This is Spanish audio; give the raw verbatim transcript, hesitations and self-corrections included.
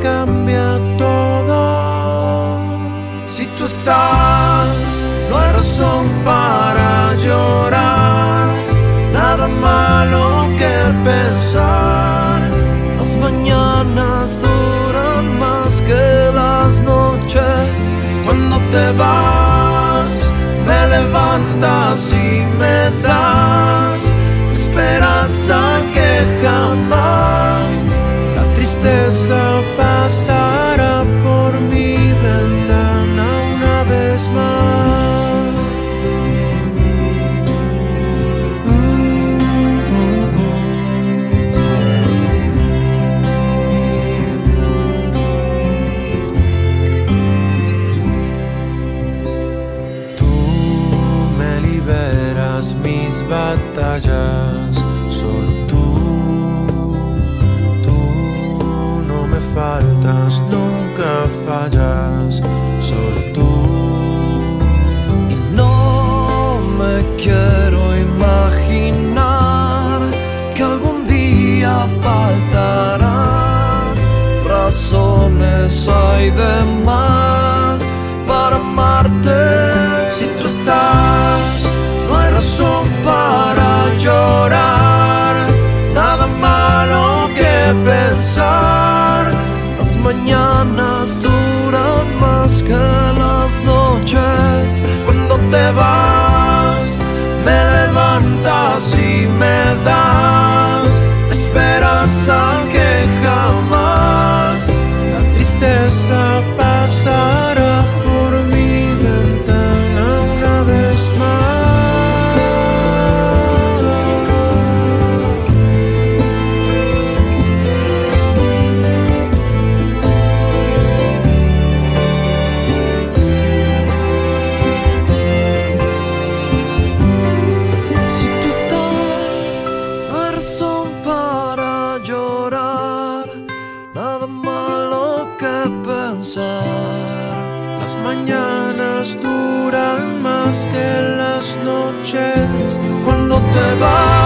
cambia todo. Si tú estás, no hay razón para llorar, nada malo que pensar. Las mañanas duran más que las noches. Cuando te vas, me levantas y me das esperanza que jamás la tristeza pasará por mi ventana una vez más. Mis batallas, solo tú, tú no me faltas, nunca fallas, solo tú. Y no me quiero imaginar que algún día faltarás, razones hay de más para amarte. Si tú estás, no hay razón para llorar, nada malo que pensar. Las mañanas duran más que las noches. Cuando te vas, me levantas y me das esperanza que jamás la tristeza pasará por mi ventana una vez más. Las mañanas duran más que las noches. Cuando te vas,